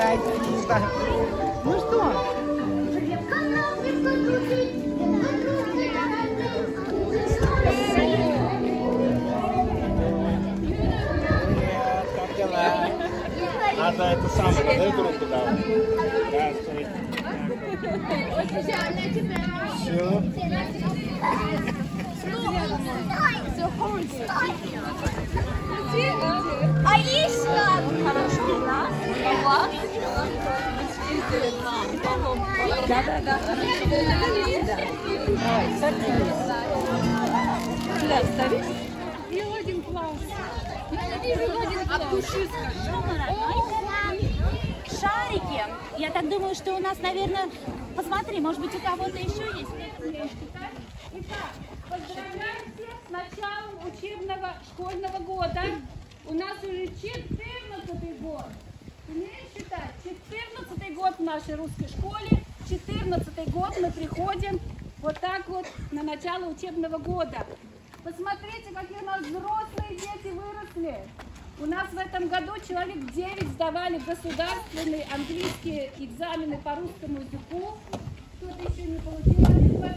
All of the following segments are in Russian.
Спасибо. Ну что? Как дела? Надо это самое, дай руку давай. Здравствуй. Все. Аиша! Хорошо, да? Да. Переводим класс. Шарики. Я так думаю, что у нас, наверное, посмотри, может быть, у кого-то еще есть. Итак, поздравляем всех с началом учебного школьного года. У нас уже 14-й год. Умеешь считать? 14-й год в нашей русской школе. 14-й год мы приходим вот так вот на начало учебного года. Посмотрите, какие у нас взрослые дети выросли. У нас в этом году человек 9 сдавали государственные английские экзамены по русскому языку. Кто-то еще не получил.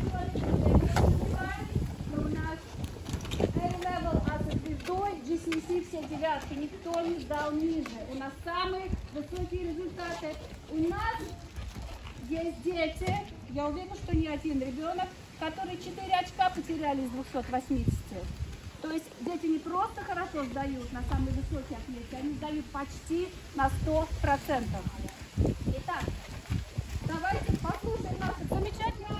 Но у нас A-level со звездой, GCSE все девятки, никто не сдал ниже. У нас самые высокие результаты. У нас есть дети, я уверена, что не один ребенок, которые 4 очка потеряли из 280. То есть дети не просто хорошо сдают на самые высокие отметки, они сдают почти на 100%. Итак, давайте послушаем наших замечательных.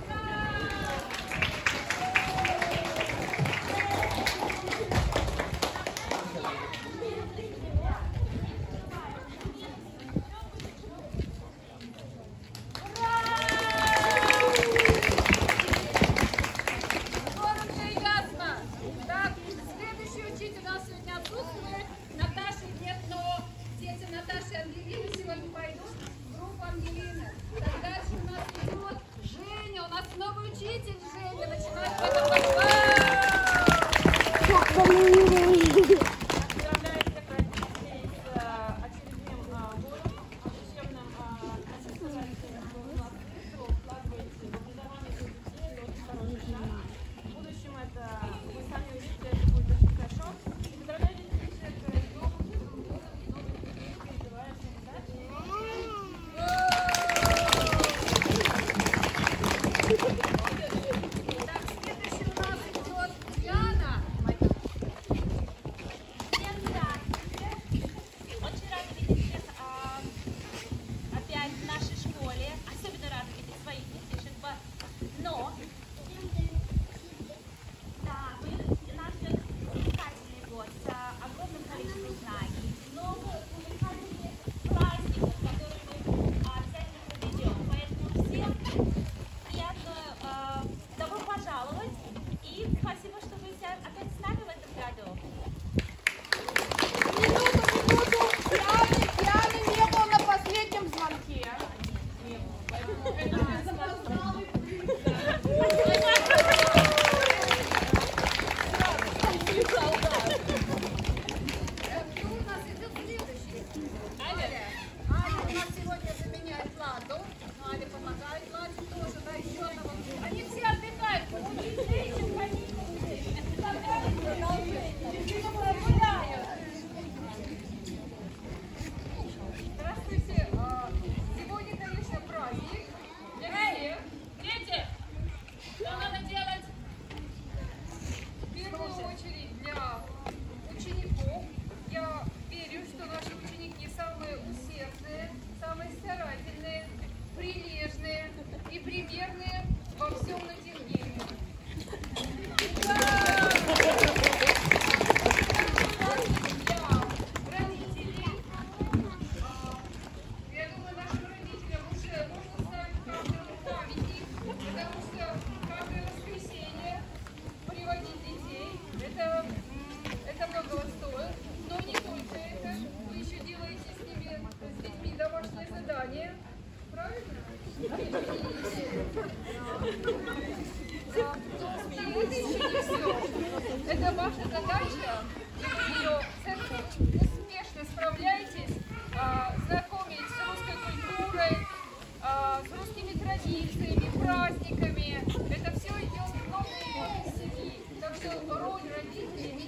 Это ваша задача, вы успешно справляетесь, знакомить с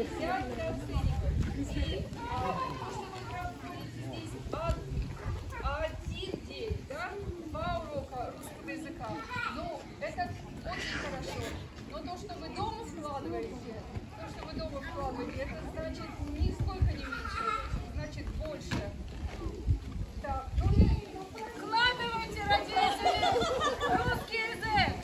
Один день, да? 2 урока русского языка. Ну, это очень хорошо. Но то, что вы дома вкладываете, это значит нисколько не меньше, значит больше. Так, вкладывайте, родители, русский язык.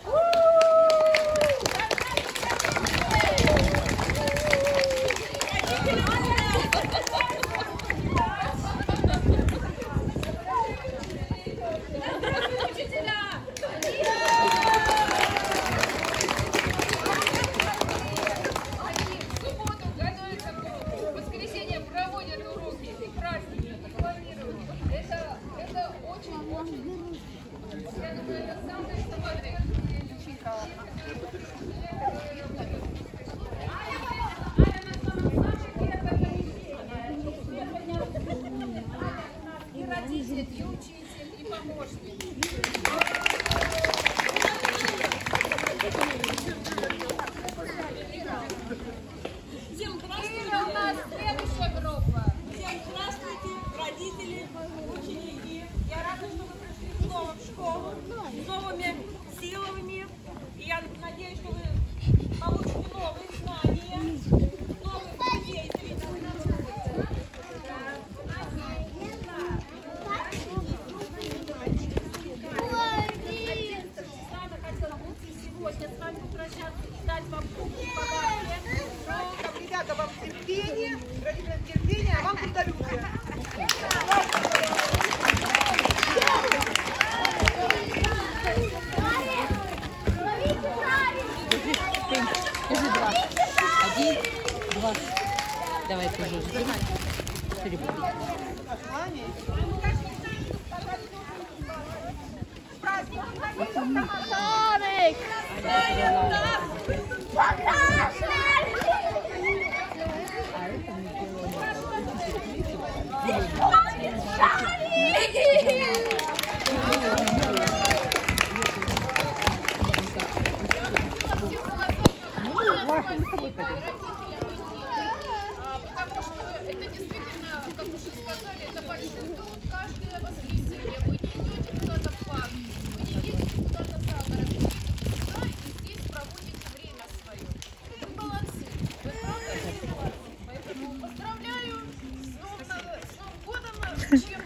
И родитель, и учитель, и помощник. Всем здравствуйте! И у нас следующая группа. Всем здравствуйте, родители, ученики! Я рада, что вы пришли снова в школу с новыми силами. И я надеюсь, что вы получите новые знания, новых людей. Сегодня с вами попрощаться и дать вам подарки. Там, ребята, вам терпение, родителям терпение, а вам трудолюбие. Скажи 2. 1, 2. Давай, скажи. 4. Тарик! Потому что это действительно, как уже сказали, это большой труд. Каждое воскресенье вы не идете куда-то в парк, вы не едете куда-то за город, да, и здесь проводите время свое. Вы молодцы, вы правда молодцы. Поэтому поздравляю с Новым годом, чем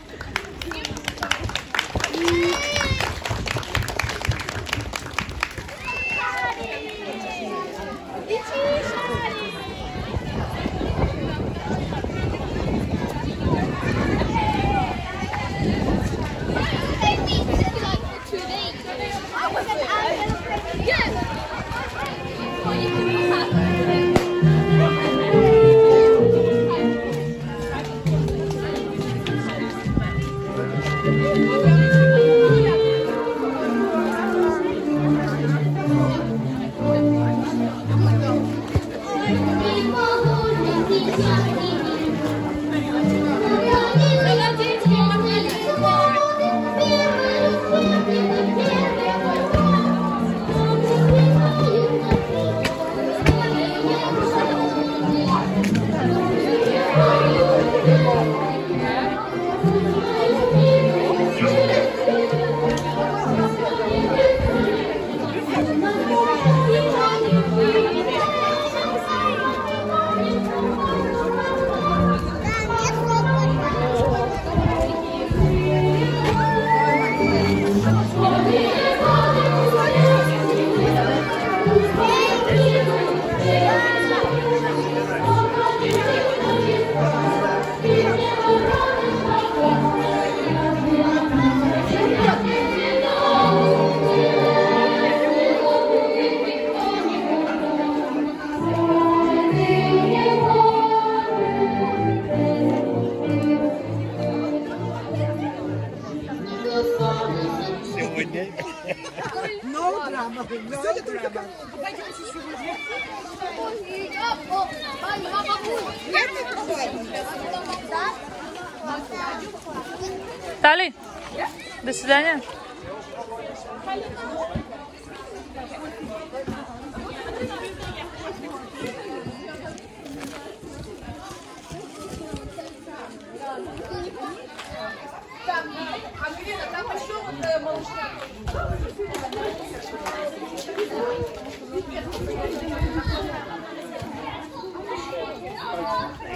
Сегодня. No drama, no drama. Тали, до свидания.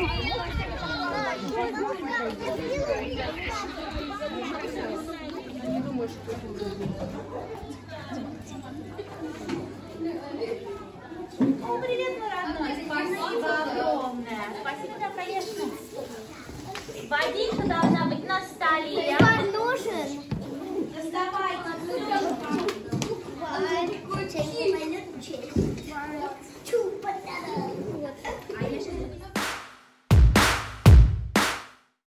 О, привет, мой родной. Спасибо огромное. Спасибо, да, конечно. Водичка должна быть на столе. Нужен. Доставай.